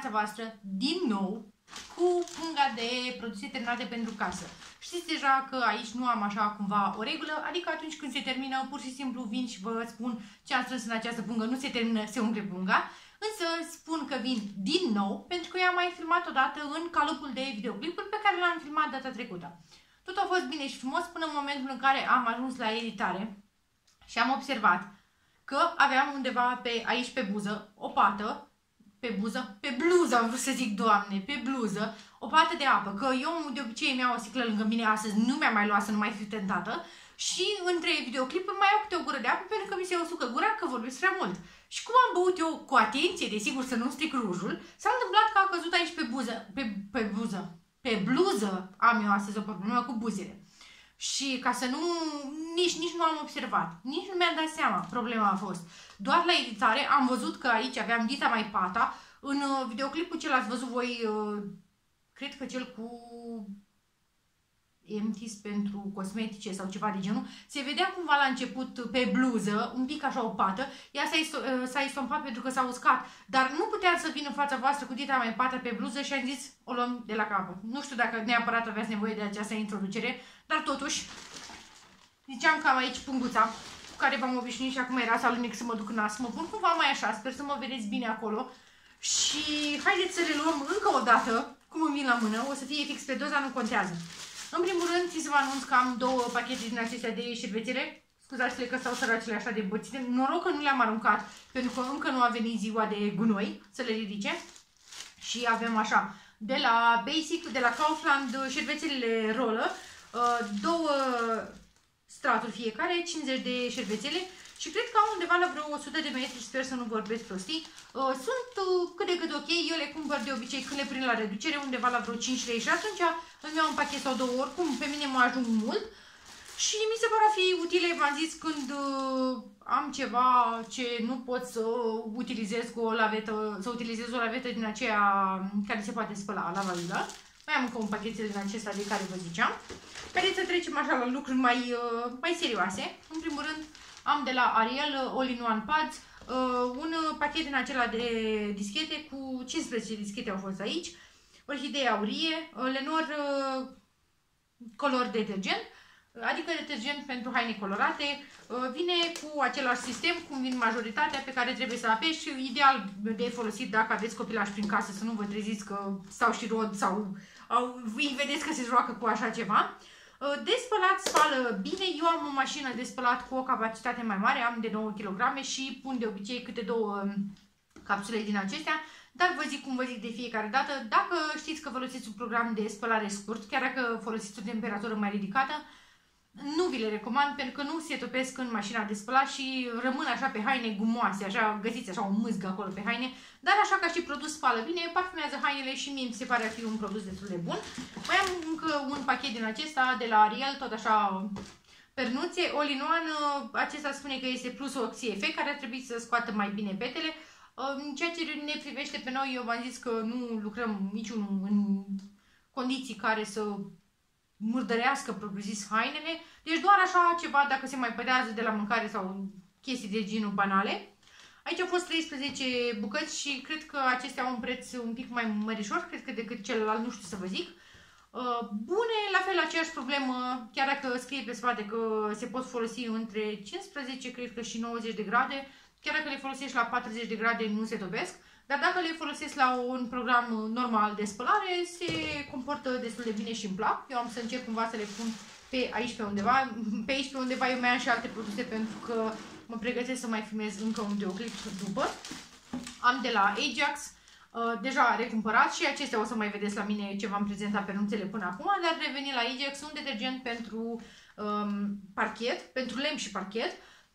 fața voastră din nou cu punga de produse terminate pentru casă. Știți deja că aici nu am așa cumva o regulă, adică atunci când se termină, pur și simplu vin și vă spun ce am strâns în această pungă, nu se termină, se umple punga. Însă spun că vin din nou, pentru că eu am mai filmat odată în calupul de videoclipuri pe care l-am filmat data trecută. Tot a fost bine și frumos până în momentul în care am ajuns la editare și am observat că aveam undeva aici pe buză o pată, pe bluză am vrut să zic, Doamne, pe bluză, o pată de apă, că eu de obicei îmi iau o sticlă lângă mine, astăzi nu mi-am mai luat să nu mai fiu tentată și între videoclipuri mai iau câte o gură de apă pentru că mi se usucă gura că vorbesc prea mult. Și cum am băut eu cu atenție, desigur să nu stric rujul, s-a întâmplat că a căzut aici pe bluză am eu astăzi o problemă cu buzele. Și ca să nu, nici nu am observat, nici nu mi-am dat seama, problema a fost. Doar la editare am văzut că aici aveam dita mai pata, în videoclipul ce l-ați văzut voi, cred că cel cu Empties pentru cosmetice sau ceva de genul, se vedea cumva la început pe bluză, un pic așa o pată, ea s-a estompat pentru că s-a uscat, dar nu puteam să vin în fața voastră cu dita mai pată pe bluză și am zis, o luăm de la capăt. Nu știu dacă neapărat aveați nevoie de această introducere, dar totuși, ziceam că am aici punguța cu care v-am obișnuit și acum era să alunec să mă duc în nas, mă pun cumva mai așa, sper să mă vedeți bine acolo și haideți să le luăm încă o dată, cum îmi vin la mână, o să fie fix pe doza, nu contează. În primul rând, ți să vă anunț că am două pachete din acestea de șervețele. Scuzați-le că stau săracele așa de bățite. Noroc că nu le-am aruncat, pentru că încă nu a venit ziua de gunoi să le ridice. Și avem așa, de la Basic, de la Kaufland, șervețelele rolă, două straturi fiecare, 50 de șervețele. Și cred că am undeva la vreo 100 de metri, sper să nu vorbesc prostii. Sunt cât de cât ok, eu le cumpăr de obicei când le prind la reducere, undeva la vreo 5 lei și atunci îmi iau un pachet sau două, oricum pe mine mă ajung mult. Și mi se pare a fi utile, v-am zis, când am ceva ce nu pot să utilizez cu o lavetă, să utilizez o lavetă din aceea care se poate spăla, lavabilă. Mai am încă un pachetel din acesta de care vă ziceam. Haideți să trecem așa la lucruri mai serioase. În primul rând, am de la Ariel All-in-One Pads, un pachet din acela de dischete, cu 15 dischete au fost aici, orhidee aurie, Lenor Color Detergent, adică detergent pentru haine colorate, vine cu același sistem cum vin majoritatea pe care trebuie să apeși, ideal de folosit dacă aveți copilași prin casă, să nu vă treziți că stau și rod sau îi vedeți că se joacă cu așa ceva. De spălat spală bine, eu am o mașină de spălat cu o capacitate mai mare, am de 9 kg și pun de obicei câte două capsule din acestea, dar vă zic cum vă zic de fiecare dată, dacă știți că folosiți un program de spălare scurt, chiar dacă folosiți o temperatură mai ridicată, nu vi le recomand pentru că nu se topesc în mașina de spălat și rămân așa pe haine gumoase, așa găsiți așa o mâzgă acolo pe haine, dar așa ca și produs spală bine, parfumează hainele și mie mi se pare a fi un produs destul de bun. Mai am încă un pachet din acesta de la Ariel, tot așa pernuțe, all-in-one, acesta spune că este plus oxy-effect care ar trebui să scoată mai bine petele. În ceea ce ne privește pe noi, eu v-am zis că nu lucrăm niciunul în condiții care să murdărească propriu-zis hainele, deci doar așa ceva dacă se mai pădează de la mâncare sau chestii de genul banale. Aici au fost 13 bucăți și cred că acestea au un preț un pic mai mărișor, cred că decât celălalt, nu știu să vă zic. Bune, la fel aceeași problemă, chiar dacă scrie pe spate că se pot folosi între 15, cred că și 90 de grade, chiar dacă le folosești la 40 de grade nu se topesc. Dar dacă le folosesc la un program normal de spălare, se comportă destul de bine și îmi plac. Eu am să încerc cumva să le pun pe aici pe undeva. Pe aici pe undeva eu mai am și alte produse pentru că mă pregătesc să mai filmez încă un videoclip după. Am de la Ajax, deja recumpărat și acestea o să mai vedeți la mine ce v-am prezentat pe nuțele până acum. Dar reveni la Ajax, un detergent pentru parchet, pentru lemn și parchet.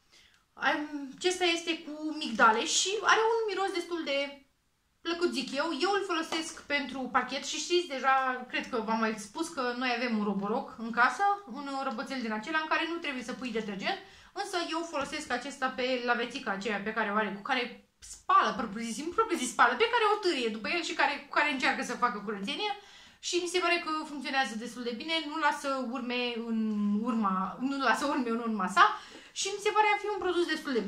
Acesta este cu migdale și are un miros destul de plăcut, zic eu. Eu îl folosesc pentru parchet și știți deja, cred că v-am mai spus că noi avem un roboroc în casă, un roboțel din acela în care nu trebuie să pui detergent, însă eu folosesc acesta pe lavețica aceea pe care o are, cu care spală, propriu-zis spală, pe care o târie după el și cu care încearcă să facă curățenie. Și mi se pare că funcționează destul de bine, nu lasă urme în urma sa și mi se pare a fi un produs destul de bun.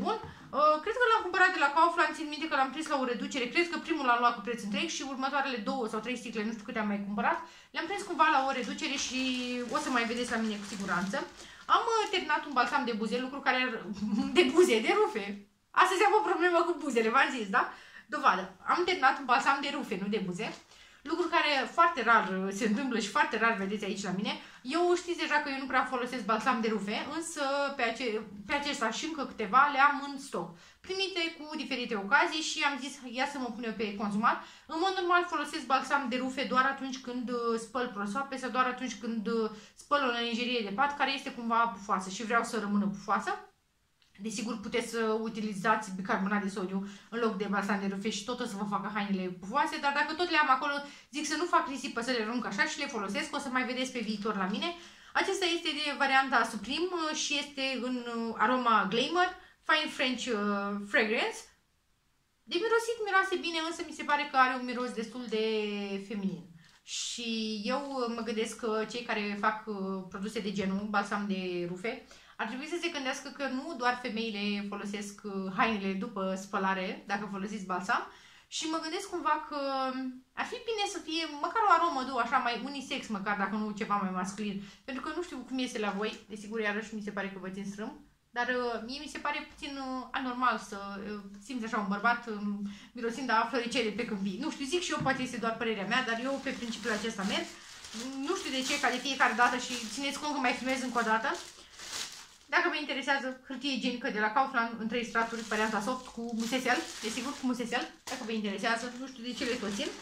Cred că l-am cumpărat de la Kaufland, țin minte că l-am prins la o reducere, cred că primul l-am luat cu preț întreg și următoarele 2 sau 3 sticle, nu știu câte am mai cumpărat, le-am prins cumva la o reducere și o să mai vedeți la mine cu siguranță. Am terminat un balsam de buze, lucru care de buze, de rufe. Astăzi am o problemă cu buzele, v-am zis, da? Dovadă. Am terminat un balsam de rufe, nu de buze. Lucru care foarte rar se întâmplă și foarte rar vedeți aici la mine. Eu știți deja că eu nu prea folosesc balsam de rufe, însă pe acesta și încă câteva le am în stoc. Primite cu diferite ocazii și am zis ia să mă pun eu pe consumat. În mod normal folosesc balsam de rufe doar atunci când spăl prosoape sau doar atunci când spăl o lenjerie de pat care este cumva pufoasă și vreau să rămână pufoasă. Desigur, puteți să utilizați bicarbonat de sodiu în loc de balsam de rufe și tot o să vă facă hainele pufoase, dar dacă tot le am acolo, zic să nu fac risipă, să le arunc așa și le folosesc, o să mai vedeți pe viitor la mine. Acesta este de varianta Supreme și este în aroma Glamour, Fine French Fragrance. De mirosit miroase bine, însă mi se pare că are un miros destul de feminin. Și eu mă gândesc că cei care fac produse de genul, balsam de rufe, ar trebui să se gândească că nu doar femeile folosesc hainele după spălare, dacă folosiți balsam, și mă gândesc cumva că ar fi bine să fie măcar o aromă două, așa mai unisex, măcar dacă nu ceva mai masculin. Pentru că nu știu cum este la voi, desigur iarăși mi se pare că vă țin strâm, dar mie mi se pare puțin anormal să simți așa un bărbat mirosind a floricele pe câmpii. Nu știu, zic și eu, poate este doar părerea mea, dar eu pe principiul acesta merg. Nu știu de ce, ca de fiecare dată și țineți cont că mai filmez încă o dată. Dacă vă interesează hârtie igienică de la Kaufland în 3 straturi, varianta soft cu musesel, desigur cu musesel, dacă vă interesează, nu știu de ce le tot țin.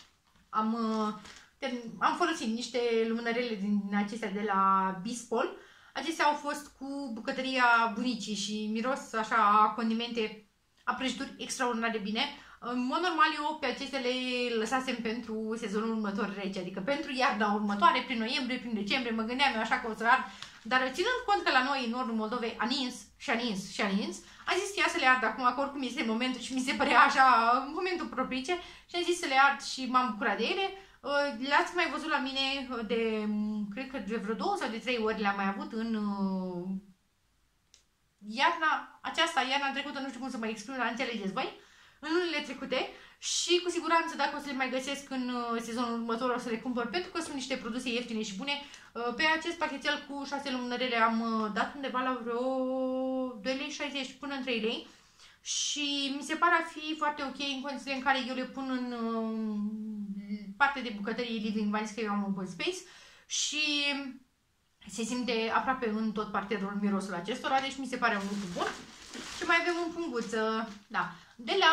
Am folosit niște lumânărele din acestea de la Bispol. Acestea au fost cu bucătăria bunicii și miros așa a condimente, a prăjituri extraordinar de bine. În mod normal eu pe acestea le lăsasem pentru sezonul următor rece, adică pentru iarna următoare, prin noiembrie, prin decembrie, mă gândeam eu așa că o să ard. Dar ținând cont că la noi, în nordul Moldovei, a nins, am zis ia să le ard acum, că oricum este momentul și mi se părea așa momentul propice și am zis să le ard și m-am bucurat de ele. Le-ați mai văzut la mine cred că de vreo 2 sau de 3 ori le-am mai avut în iarna aceasta, iarna trecută, nu știu cum să mă exprim, dar înțelegeți voi, în lunile trecute. Și cu siguranță dacă o să le mai găsesc în sezonul următor o să le cumpăr pentru că sunt niște produse ieftine și bune. Pe acest pachetel cu 6 lumânărele am dat undeva la vreo 2,60 lei până în 3 lei. Și mi se pare a fi foarte ok în condițiile în care eu le pun în parte de bucătărie living, v-am zis că eu am open space și se simte aproape în tot parterul mirosul acestora, deci mi se pare un lucru bun. Și mai avem un punguț, da, de la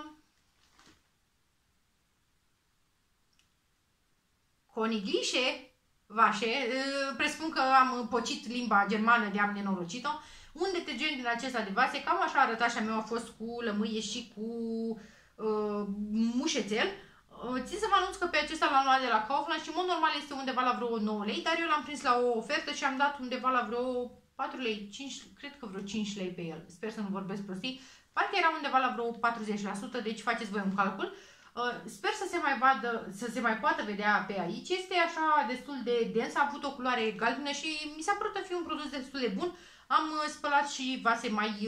Coniglișe Vașe, presupun că am pocit limba germană de am nenorocit-o. Un detergent din acesta de vase, cam așa arăta și a meu, a fost cu lămâie și cu mușețel. Țin să vă anunț că pe acesta l-am luat de la Kaufland și în mod normal este undeva la vreo 9 lei, dar eu l-am prins la o ofertă și am dat undeva la vreo 4 lei, 5, cred că vreo 5 lei pe el. Sper să nu vorbesc prostii. Parcă era undeva la vreo 40%, deci faceți voi un calcul. Sper să se mai poată vedea pe aici. Este așa destul de dens, a avut o culoare galbenă și mi s-a părut a fi un produs destul de bun. Am spălat și vase mai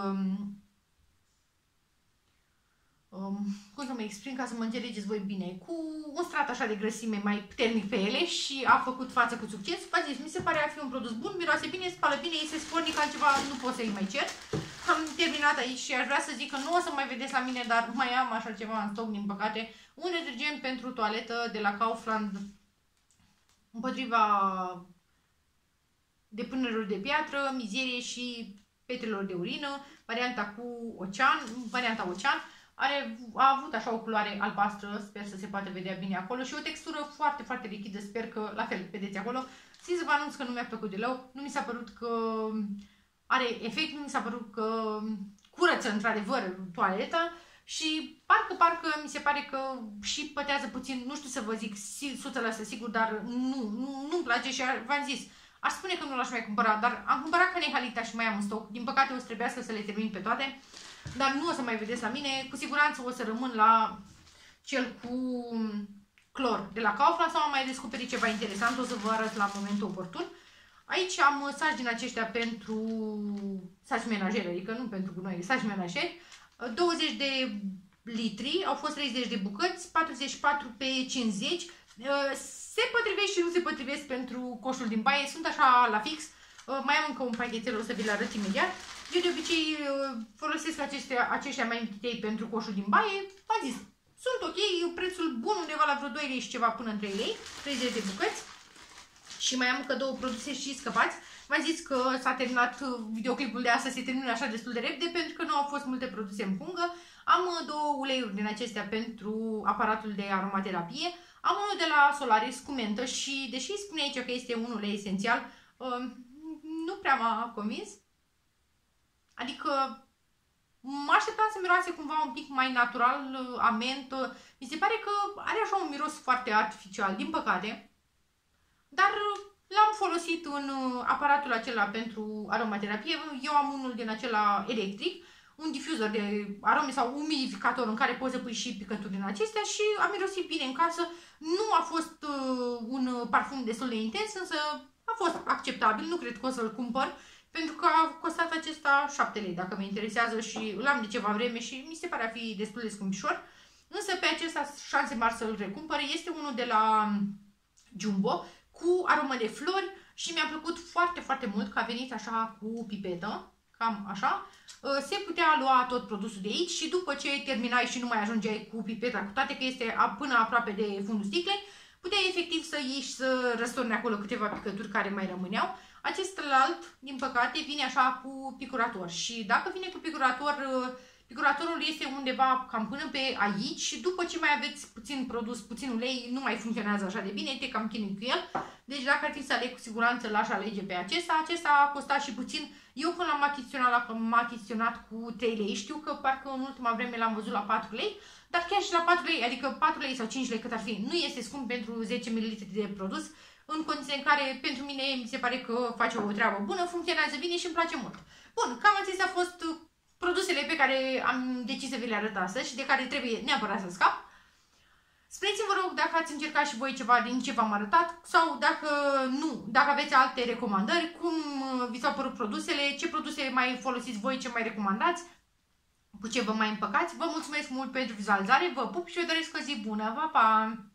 cum să mă exprim ca să mă înțelegeți voi bine, cu un strat așa de grăsime mai puternic pe ele și a făcut față cu succes. V-am zis, mi se pare a fi un produs bun, miroase bine, spală bine, este spornic, altceva nu pot să-i mai cer. Am terminat aici și aș vrea să zic că nu o să mai vedeți la mine, dar mai am așa ceva în stoc, din păcate. Un detergent pentru toaletă de la Kaufland împotriva depunerilor de piatră, mizerie și petrelor de urină, varianta cu ocean, varianta ocean. A avut așa o culoare albastră, sper să se poate vedea bine acolo și o textură foarte, foarte lichidă, sper că la fel vedeți acolo. Țin să vă anunț că nu mi-a plăcut deloc, nu mi s-a părut că are efect, nu mi s-a părut că curăță într-adevăr toaleta și parcă mi se pare că și pătează puțin, nu știu să vă zic 100% sigur, dar nu-mi place și v-am zis, aș spune că nu l-aș mai cumpăra, dar am cumpărat Canehalita și mai am în stoc, din păcate o să trebuiască să le termin pe toate. Dar nu o să mai vedeți la mine, cu siguranță o să rămân la cel cu clor de la Kaufland sau am mai descoperit ceva interesant, o să vă arăt la momentul oportun. Aici am saci din aceștia pentru saci menajeri, adică nu pentru gunoi, saci menajeri. 20 de litri, au fost 30 de bucăți, 44 pe 50. Se potrivesc și nu se potrivesc pentru coșul din baie, sunt așa la fix. Mai am încă un pachetel, o să vi-l arăt imediat. Eu de obicei folosesc aceștia mai mititei pentru coșul din baie. V-am zis, sunt ok, prețul bun, undeva la vreo 2 lei și ceva până în 3 lei, 30 de bucăți. Și mai am încă două produse și scăpați. V-am zis că s-a terminat videoclipul de astăzi, se termină așa destul de repede pentru că nu au fost multe produse în pungă. Am două uleiuri din acestea pentru aparatul de aromaterapie. Am unul de la Solaris cu mentă și deși spune aici că este un ulei esențial, nu prea m-a convins. Adică mă așteptam să miroase cumva un pic mai natural, ament. Mi se pare că are așa un miros foarte artificial, din păcate. Dar l-am folosit în aparatul acela pentru aromaterapie. Eu am unul din acela electric, un difuzor de arome sau umidificator în care poți să pui și picături din acestea și a mirosit bine în casă. Nu a fost un parfum destul de intens, însă a fost acceptabil. Nu cred că o să-l cumpăr, pentru că a costat acesta 7 lei, dacă mă interesează, și îl am de ceva vreme și mi se pare a fi destul de scumpișor. Însă pe acesta șanse mari să-l recumpăr. Este unul de la Jumbo cu aromă de flori și mi-a plăcut foarte, foarte mult că a venit așa cu pipetă, cam așa. Se putea lua tot produsul de aici și după ce terminai și nu mai ajungeai cu pipeta, cu toate că este până aproape de fundul sticlei, puteai efectiv să iei și să răstorni acolo câteva picături care mai rămâneau. Acest alt, din păcate, vine așa cu picurator și dacă vine cu picurator, picuratorul este undeva cam până pe aici și după ce mai aveți puțin produs, puțin ulei, nu mai funcționează așa de bine, te cam chinui cu el. Deci dacă ar fi să aleg, cu siguranță l-aș alege pe acesta. Acesta a costat și puțin. Eu când l-am achiziționat cu 3 lei, știu că parcă în ultima vreme l-am văzut la 4 lei, dar chiar și la 4 lei, adică 4 lei sau 5 lei cât ar fi, nu este scump pentru 10 ml de produs, în condiții în care pentru mine mi se pare că face o treabă bună, funcționează bine și îmi place mult. Bun, cam acestea au fost produsele pe care am decis să vi le arăt astăzi și de care trebuie neapărat să scap. Spuneți-mi, vă rog, dacă ați încercat și voi ceva din ce v-am arătat sau dacă nu, dacă aveți alte recomandări, cum vi s-au părut produsele, ce produse mai folosiți voi, ce mai recomandați, cu ce vă mai împăcați. Vă mulțumesc mult pentru vizualizare, vă pup și vă doresc o zi bună, pa, pa!